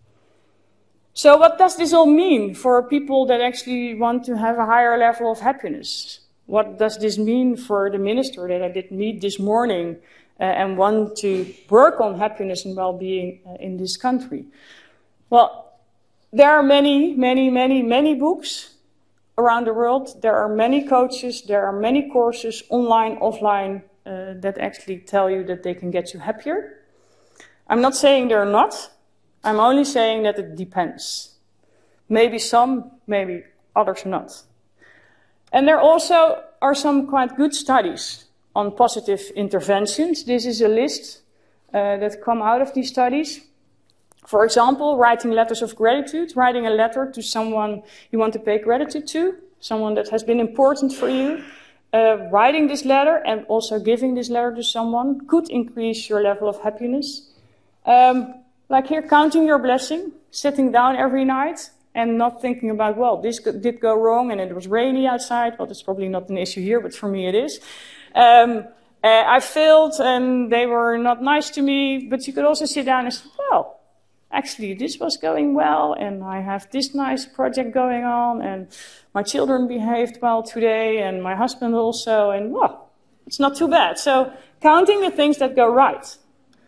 So what does this all mean for people that actually want to have a higher level of happiness? What does this mean for the minister that I did meet this morning uh, and want to work on happiness and well-being uh, in this country? Well, there are many, many, many, many books around the world. There are many coaches, there are many courses, online, offline, uh, that actually tell you that they can get you happier. I'm not saying they're not. I'm only saying that it depends. Maybe some, maybe others not. And there also are some quite good studies on positive interventions. This is a list uh, that come out of these studies. For example, writing letters of gratitude, writing a letter to someone you want to pay gratitude to, someone that has been important for you. Uh, writing this letter and also giving this letter to someone could increase your level of happiness. Um, like here, counting your blessing, sitting down every night and not thinking about, well, this did go wrong and it was rainy outside. Well, that's probably not an issue here, but for me it is. Um, uh, I failed and they were not nice to me, but you could also sit down and say, well, actually this was going well and I have this nice project going on and my children behaved well today and my husband also, and well, it's not too bad. So counting the things that go right.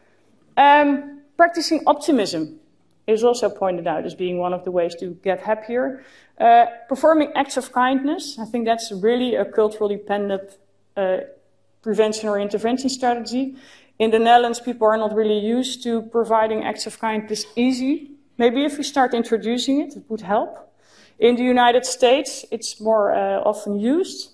Um, practicing optimism is also pointed out as being one of the ways to get happier. Uh, performing acts of kindness, I think that's really a culturally dependent uh, prevention or intervention strategy. In the Netherlands, people are not really used to providing acts of kindness easy. Maybe if we start introducing it, it would help. In the United States, it's more uh, often used.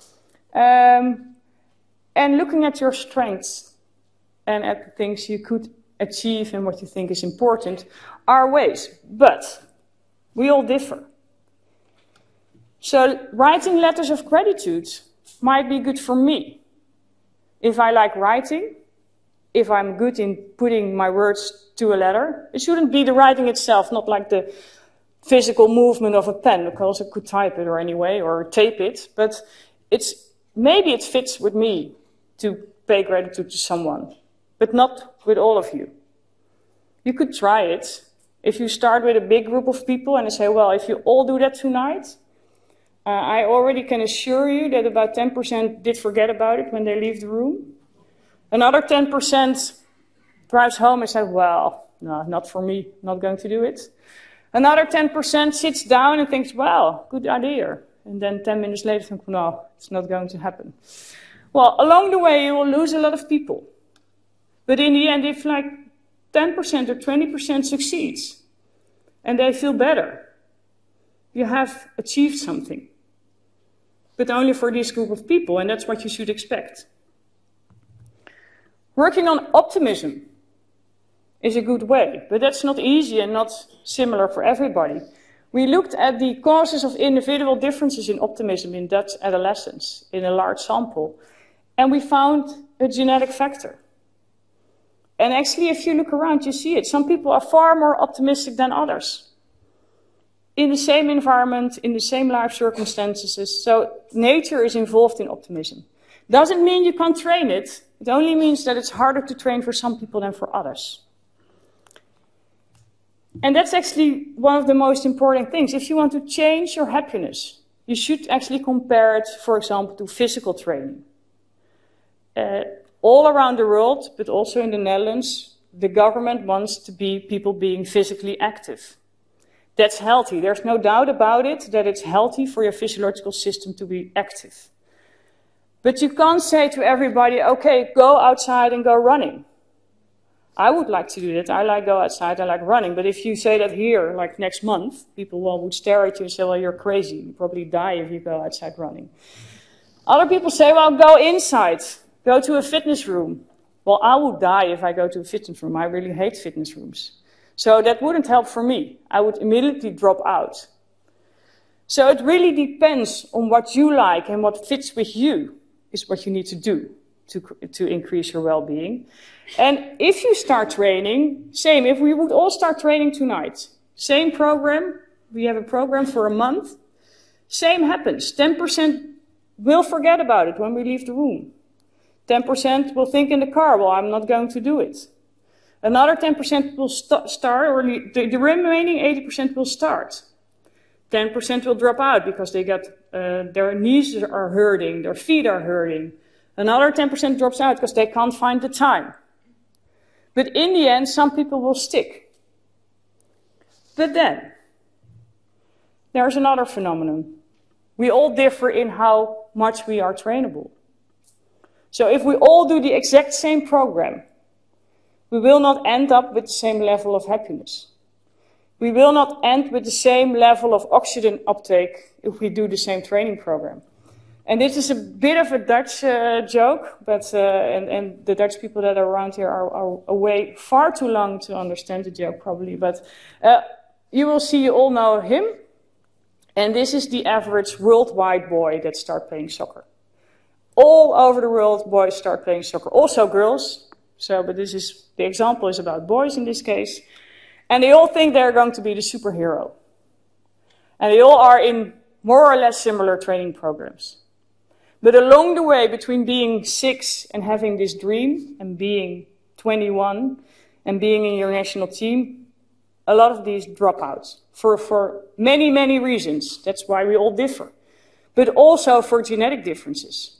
Um, and looking at your strengths and at the things you could achieve and what you think is important are ways, but we all differ. So writing letters of gratitude might be good for me. If I like writing, if I'm good in putting my words to a letter, it shouldn't be the writing itself, not like the physical movement of a pen, because I could type it or anyway, or tape it, but it's, maybe it fits with me to pay gratitude to someone, but not with all of you. You could try it. If you start with a big group of people and say, well, if you all do that tonight, uh, I already can assure you that about ten percent did forget about it when they leave the room. Another ten percent drives home and says, well, no, not for me, not going to do it. Another ten percent sits down and thinks, well, good idea. And then ten minutes later thinks, no, it's not going to happen. Well, along the way, you will lose a lot of people. But in the end, if like ten percent or twenty percent succeeds and they feel better, you have achieved something. But only for this group of people, and that's what you should expect. Working on optimism is a good way, but that's not easy and not similar for everybody. We looked at the causes of individual differences in optimism in Dutch adolescents in a large sample, and we found a genetic factor. And actually, if you look around, you see it. Some people are far more optimistic than others. In the same environment, in the same life circumstances. So nature is involved in optimism. Doesn't mean you can't train it. It only means that it's harder to train for some people than for others. And that's actually one of the most important things. If you want to change your happiness, you should actually compare it, for example, to physical training. Uh, all around the world, but also in the Netherlands, the government wants to be people being physically active. That's healthy. There's no doubt about it that it's healthy for your physiological system to be active. But you can't say to everybody, okay, go outside and go running. I would like to do that. I like go outside, I like running. But if you say that here, like next month, people well, would stare at you and say, well, you're crazy. You probably die if you go outside running. Other people say, well, go inside. Go to a fitness room. Well, I would die if I go to a fitness room. I really hate fitness rooms. So that wouldn't help for me. I would immediately drop out. So it really depends on what you like and what fits with you is what you need to do to, to increase your well-being. And if you start training, same, if we would all start training tonight, same program, we have a program for a month, same happens. ten percent will forget about it when we leave the room. ten percent will think in the car, well, I'm not going to do it. Another ten percent will st start, or the, the remaining eighty percent will start. ten percent will drop out because they got, uh, their knees are hurting, their feet are hurting. Another ten percent drops out because they can't find the time. But in the end, some people will stick. But then, there's another phenomenon. We all differ in how much we are trainable. So if we all do the exact same program, we will not end up with the same level of happiness. We will not end with the same level of oxygen uptake if we do the same training program. And this is a bit of a Dutch uh, joke, but uh, and, and the Dutch people that are around here are, are away far too long to understand the joke probably. But uh, you will see, you all know him. And this is the average worldwide boy that starts playing soccer. All over the world, boys start playing soccer. Also girls. So, but this is, the example is about boys in this case. And they all think they're going to be the superhero. And they all are in more or less similar training programs. But along the way, between being six and having this dream, and being twenty-one, and being in your national team, a lot of these drop out. For, for many, many reasons. That's why we all differ. But also for genetic differences.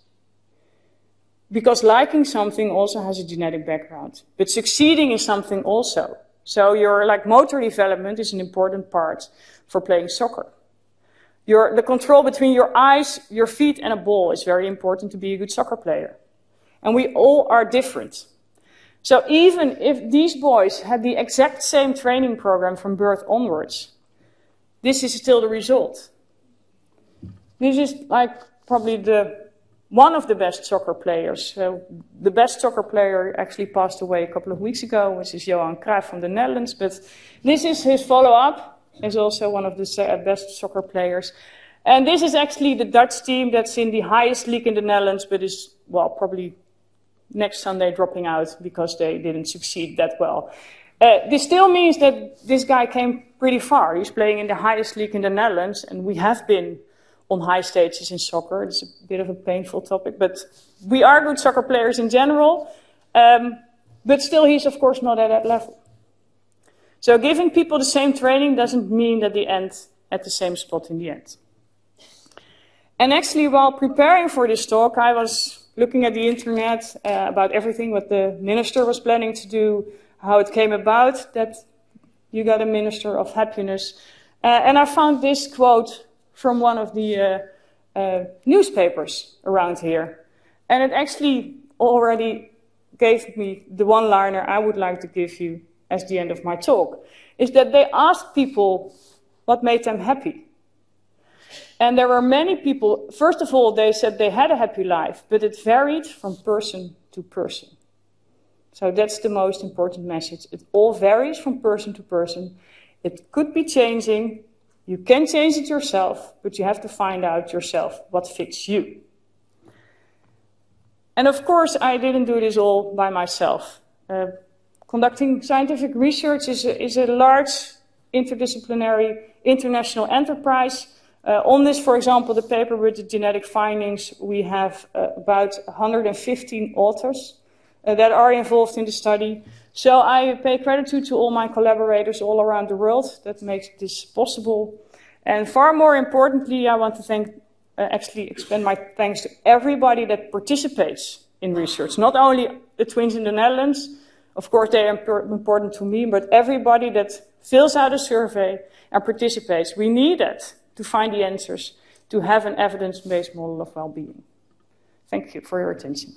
Because liking something also has a genetic background. But succeeding in something also. So your like motor development is an important part for playing soccer. Your, the control between your eyes, your feet and a ball is very important to be a good soccer player. And we all are different. So even if these boys had the exact same training program from birth onwards, this is still the result. This is like probably the one of the best soccer players. So the best soccer player actually passed away a couple of weeks ago, which is Johan Cruyff from the Netherlands. But this is his follow-up. He's also one of the best soccer players. And this is actually the Dutch team that's in the highest league in the Netherlands, but is, well, probably next Sunday dropping out because they didn't succeed that well. Uh, this still means that this guy came pretty far. He's playing in the highest league in the Netherlands, and we have been on high stages in soccer. It's a bit of a painful topic, but we are good soccer players in general. Um, but still, he's of course not at that level. So giving people the same training doesn't mean that they end at the same spot in the end. And actually, while preparing for this talk, I was looking at the internet uh, about everything what the minister was planning to do, how it came about that you got a Minister of Happiness. Uh, and I found this quote from one of the uh, uh, newspapers around here. And it actually already gave me the one-liner I would like to give you as the end of my talk, is that they asked people what made them happy. And there were many people, first of all, they said they had a happy life, but it varied from person to person. So that's the most important message. It all varies from person to person. It could be changing. You can change it yourself, but you have to find out yourself what fits you. And of course, I didn't do this all by myself. Uh, conducting scientific research is a, is a large interdisciplinary international enterprise. Uh, on this, for example, the paper with the genetic findings, we have uh, about one hundred fifteen authors uh, that are involved in the study. So I pay gratitude to all my collaborators all around the world that makes this possible. And far more importantly, I want to thank, uh, actually extend my thanks to everybody that participates in research. Not only the twins in the Netherlands, of course they are important to me, but everybody that fills out a survey and participates. We need that to find the answers, to have an evidence-based model of well-being. Thank you for your attention.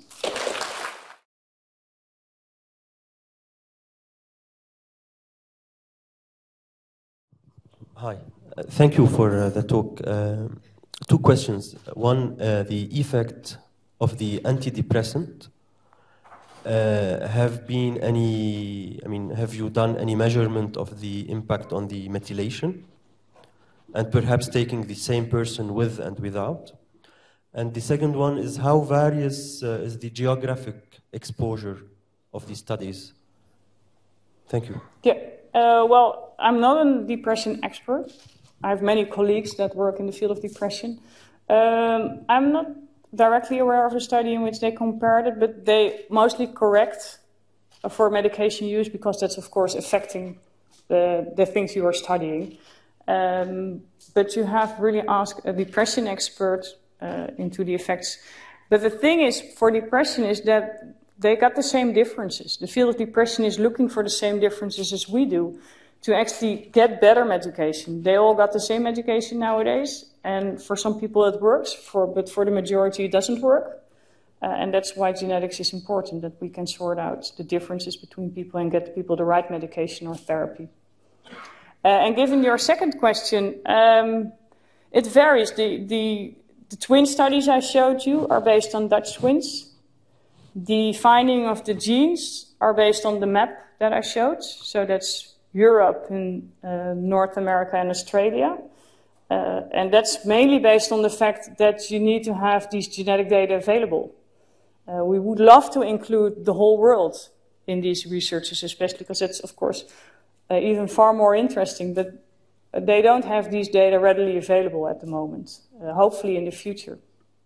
Hi, uh, thank you for uh, the talk. Uh, two questions. One, uh, the effect of the antidepressant. Uh, have been any, I mean, have you done any measurement of the impact on the methylation? And perhaps taking the same person with and without. And the second one is how various uh, is the geographic exposure of these studies? Thank you. Yeah, uh, well, I'm not a depression expert. I have many colleagues that work in the field of depression. Um, I'm not directly aware of a study in which they compared it, but they mostly correct for medication use because that's, of course, affecting the, the things you are studying. Um, but you have really asked a depression expert uh, into the effects. But the thing is, for depression, is that they got the same differences. The field of depression is looking for the same differences as we do to actually get better medication. They all got the same medication nowadays, and for some people it works, for, but for the majority it doesn't work. Uh, and that's why genetics is important, that we can sort out the differences between people and get people the right medication or therapy. Uh, and given your second question, um, it varies. The, the, the twin studies I showed you are based on Dutch twins. The finding of the genes are based on the map that I showed. So that's Europe and uh, North America and Australia. Uh, and that's mainly based on the fact that you need to have these genetic data available. Uh, we would love to include the whole world in these researches, especially because that's, of course, Uh, even far more interesting, but uh, they don't have these data readily available at the moment, uh, hopefully in the future.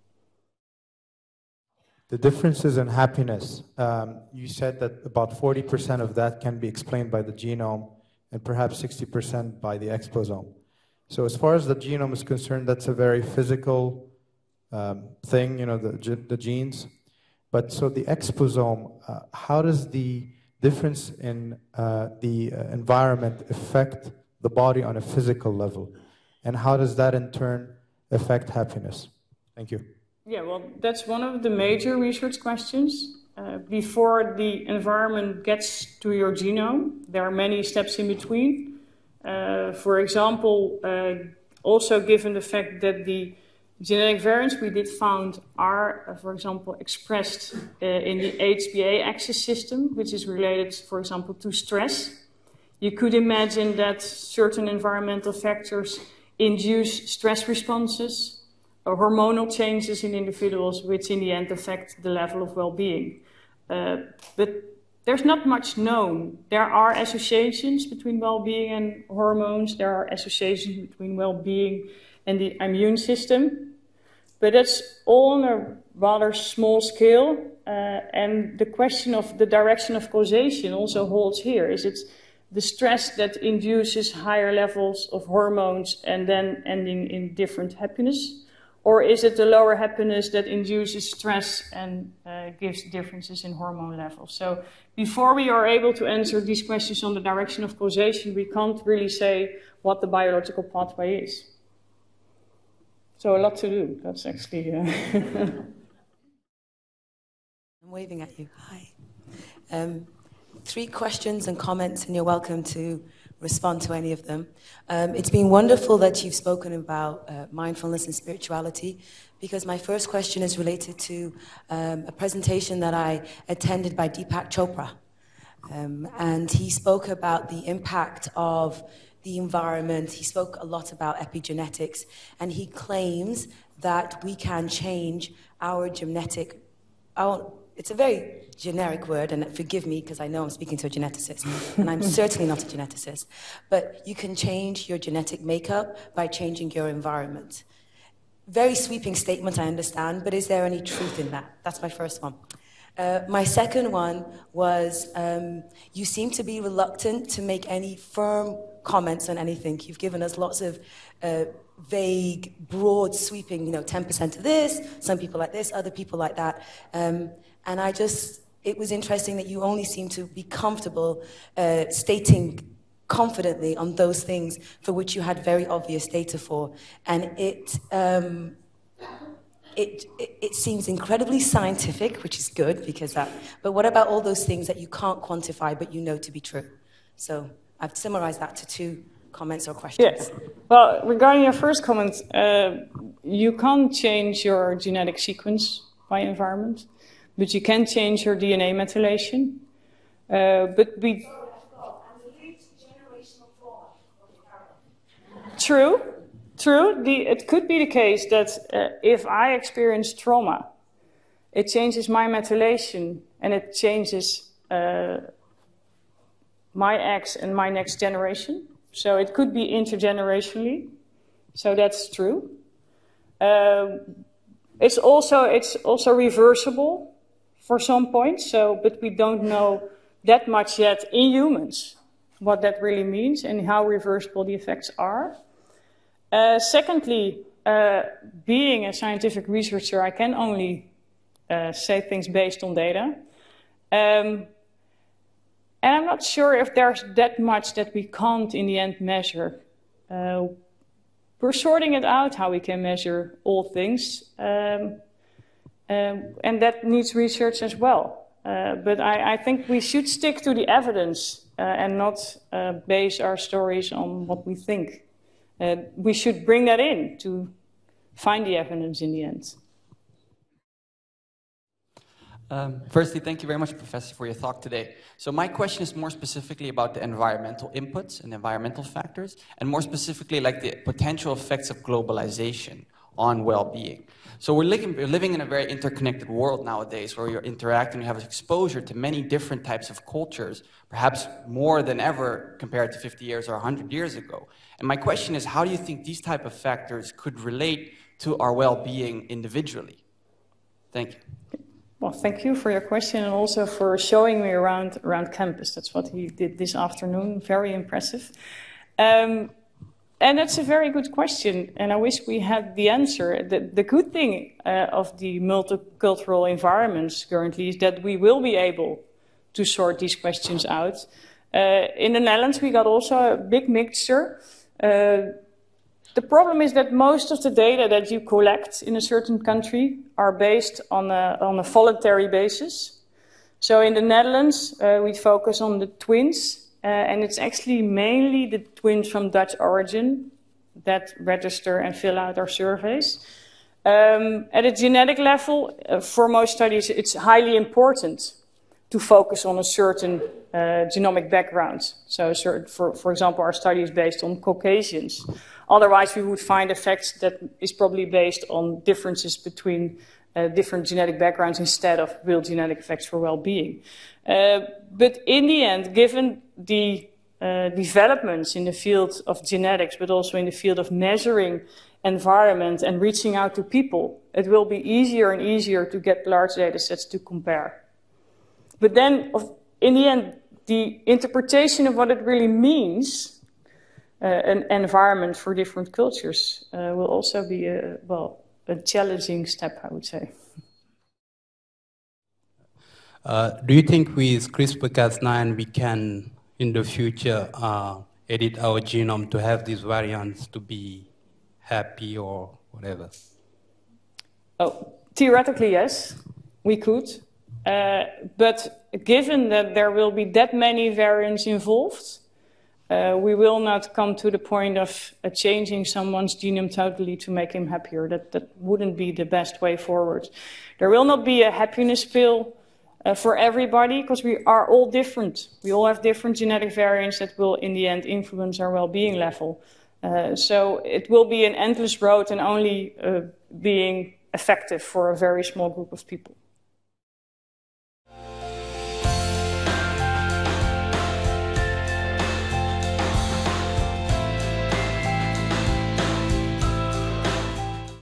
The differences in happiness, um, you said that about forty percent of that can be explained by the genome and perhaps sixty percent by the exposome. So as far as the genome is concerned, that's a very physical um, thing, you know, the, the genes. But so the exposome, uh, how does the difference in uh, the uh, environment affect the body on a physical level? And how does that in turn affect happiness? Thank you. Yeah, well, that's one of the major research questions. Uh, before the environment gets to your genome, there are many steps in between. Uh, for example, uh, also given the fact that the genetic variants we did found are, uh, for example, expressed uh, in the H B A axis system, which is related, for example, to stress. You could imagine that certain environmental factors induce stress responses or hormonal changes in individuals, which in the end affect the level of well-being. Uh, but there's not much known. There are associations between well-being and hormones. There are associations between well-being and the immune system. But that's all on a rather small scale. Uh, and the question of the direction of causation also holds here. Is it the stress that induces higher levels of hormones and then ending in different happiness? Or is it the lower happiness that induces stress and uh, gives differences in hormone levels? So before we are able to answer these questions on the direction of causation, we can't really say what the biological pathway is. So a lot to do. That's actually... Uh I'm waving at you. Hi. Um, three questions and comments, and you're welcome to respond to any of them. Um, it's been wonderful that you've spoken about uh, mindfulness and spirituality, because my first question is related to um, a presentation that I attended by Deepak Chopra. Um, and he spoke about the impact of the environment. He spoke a lot about epigenetics, and he claims that we can change our genetic, our, it's a very generic word, and forgive me because I know I'm speaking to a geneticist, and I'm certainly not a geneticist, but you can change your genetic makeup by changing your environment. Very sweeping statement, I understand, but is there any truth in that? That's my first one. Uh, my second one was, um, you seem to be reluctant to make any firm comments on anything. You've given us lots of uh, vague, broad, sweeping, you know, ten percent of this, some people like this, other people like that. Um, and I just, it was interesting that you only seem to be comfortable uh, stating confidently on those things for which you had very obvious data for. And it, um, it, it, it seems incredibly scientific, which is good because that, but what about all those things that you can't quantify but you know to be true? So I've summarized that to two comments or questions. Yes. Well, regarding your first comment, uh, you can't change your genetic sequence by environment, but you can change your D N A methylation. Uh, but we... True, true. The, it could be the case that uh, if I experience trauma, it changes my methylation and it changes uh, my eggs and my next generation. So it could be intergenerationally. So that's true. Uh, it's also it's also reversible for some points. So, but we don't know that much yet in humans what that really means and how reversible the effects are. Uh, secondly, uh, being a scientific researcher, I can only uh, say things based on data. Um, and I'm not sure if there's that much that we can't in the end measure. Uh, we're sorting it out how we can measure all things. Um, um, and that needs research as well. Uh, but I, I think we should stick to the evidence uh, and not uh, base our stories on what we think. Uh, we should bring that in to find the evidence in the end. Um, firstly, thank you very much, Professor, for your talk today. So my question is more specifically about the environmental inputs and environmental factors, and more specifically like the potential effects of globalization on well-being. So we're living, we're living in a very interconnected world nowadays where you're interacting, you have exposure to many different types of cultures, perhaps more than ever compared to fifty years or one hundred years ago. And my question is, how do you think these type of factors could relate to our well-being individually? Thank you. Well, thank you for your question and also for showing me around, around campus. That's what he did this afternoon. Very impressive. Um, and that's a very good question, and I wish we had the answer. The, the good thing uh, of the multicultural environments currently is that we will be able to sort these questions out. Uh, in the Netherlands, we got also a big mixture. Uh, the problem is that most of the data that you collect in a certain country are based on a, on a voluntary basis. So in the Netherlands, uh, we focus on the twins, uh, and it's actually mainly the twins from Dutch origin that register and fill out our surveys. Um, at a genetic level, uh, for most studies, it's highly important to focus on a certain uh, genomic background. So for, for example, our study is based on Caucasians. Otherwise, we would find effects that is probably based on differences between uh, different genetic backgrounds instead of real genetic effects for well-being. Uh, but in the end, given the uh, developments in the field of genetics, but also in the field of measuring environment and reaching out to people, it will be easier and easier to get large data sets to compare. But then, in the end, the interpretation of what it really means, uh, an environment for different cultures, uh, will also be a, well, a challenging step, I would say. Uh, do you think with CRISPR Cas nine we can, in the future, uh, edit our genome to have these variants to be happy or whatever? Oh, theoretically, yes, we could. Uh, but given that there will be that many variants involved, uh, we will not come to the point of uh, changing someone's genome totally to make him happier. That, that wouldn't be the best way forward. There will not be a happiness pill uh, for everybody, because we are all different. We all have different genetic variants that will, in the end, influence our well-being level. Uh, so it will be an endless road and only uh, being effective for a very small group of people.